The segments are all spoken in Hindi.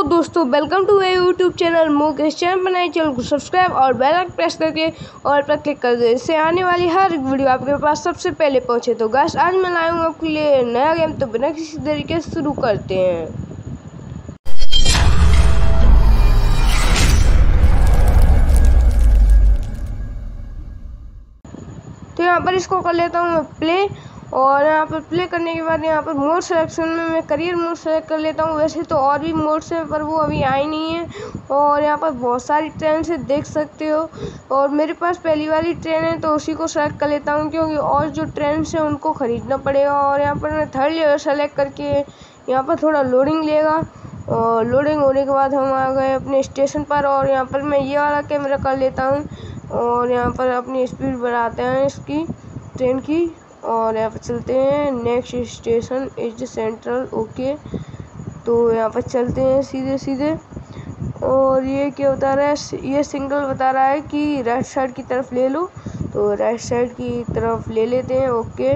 हेलो दोस्तों, वेलकम टू मेरे यूट्यूब चैनल मुकेश। चैनल बनाए, चैनल को सब्सक्राइब और बेल आइकन प्रेस करके और पर क्लिक कर दे, इससे आने वाली हर वीडियो आपके पास सबसे पहले पहुंचे। तो गाइस, आज मैं लाया हूँ आपके लिए नया गेम। तो बिना किसी तरीके से शुरू करते हैं। तो यहाँ पर इसको कर लेता हूँ मैं प्ले, और यहाँ पर प्ले करने के बाद यहाँ पर मोड सिलेक्शन में मैं करियर मोड सेलेक्ट कर लेता हूँ। वैसे तो और भी मोड्स हैं, पर वो अभी आई नहीं है। और यहाँ पर बहुत सारी ट्रेन से देख सकते हो, और मेरे पास पहली वाली ट्रेन है तो उसी को सेलेक्ट कर लेता हूँ, क्योंकि और जो ट्रेन है उनको ख़रीदना पड़ेगा। और यहाँ पर मैं थर्ड लेवल सेलेक्ट करके यहाँ पर थोड़ा लोडिंग लेगा, और लोडिंग होने के बाद हम आ गए अपने स्टेशन पर। और यहाँ पर मैं ये वाला कैमरा कर लेता हूँ, और यहाँ पर अपनी स्पीड बढ़ाते हैं इसकी ट्रेन की, और यहाँ पर चलते हैं। Next station is Central, okay. तो यहाँ पर चलते हैं सीधे सीधे। और ये क्या बता रहा है, ये सिंगल बता रहा है कि राइट साइड की तरफ ले लो, तो राइट साइड की तरफ ले लेते हैं, ओके।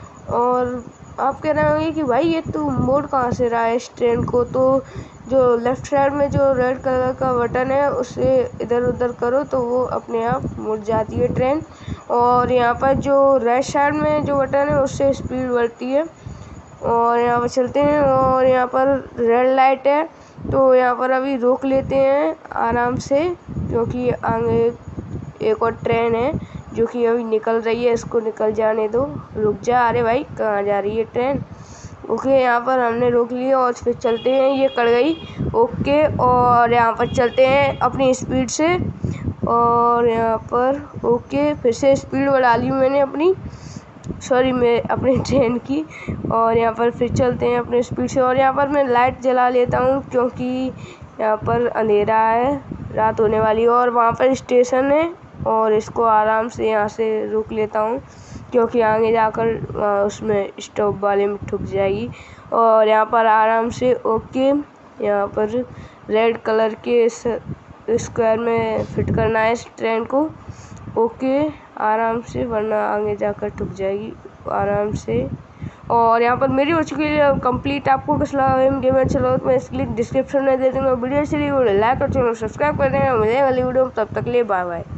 और आप कह रहे होंगे कि भाई ये तू मोड कहाँ से रहा है इस ट्रेन को। तो जो लेफ्ट साइड में जो रेड कलर का बटन है उसे इधर उधर करो तो वो अपने आप मुड़ जाती है ट्रेन। और यहाँ पर जो राइट साइड में जो बटन है उससे स्पीड बढ़ती है। और यहाँ पर चलते हैं, और यहाँ पर रेड लाइट है तो यहाँ पर अभी रोक लेते हैं आराम से, क्योंकि आगे एक और ट्रेन है जो कि अभी निकल रही है, इसको निकल जाने दो। रुक जा, अरे भाई कहाँ जा रही है ट्रेन। ओके, यहाँ पर हमने रोक लिया और फिर चलते हैं। ये कर गई, ओके। और यहाँ पर चलते हैं अपनी स्पीड से, और यहाँ पर ओके, फिर से स्पीड बढ़ा ली मैंने अपनी, सॉरी मैं अपनी ट्रेन की। और यहाँ पर फिर चलते हैं अपने स्पीड से। और यहाँ पर मैं लाइट जला लेता हूँ, क्योंकि यहाँ पर अंधेरा है, रात होने वाली है। और वहाँ पर स्टेशन है, और इसको आराम से यहाँ से रोक लेता हूँ, क्योंकि आगे जाकर उसमें स्टॉप वाले में ठुक जाएगी। और यहाँ पर आराम से ओके, यहाँ पर रेड कलर के स्क्वायर में फिट करना है इस ट्रेन को, ओके आराम से, वरना आगे जाकर ठुक जाएगी आराम से। और यहाँ पर मेरी हो चुकी है कंप्लीट। आपको कैसा लगा गेम अच्छा लगा तो मैं इसके लिंक डिस्क्रिप्शन में दे दूँगा। वीडियो अच्छी लगी लाइक और चैनल सब्सक्राइब कर देंगे। मिलेंगे अगली वीडियो में, तब तक ले बाय बाय।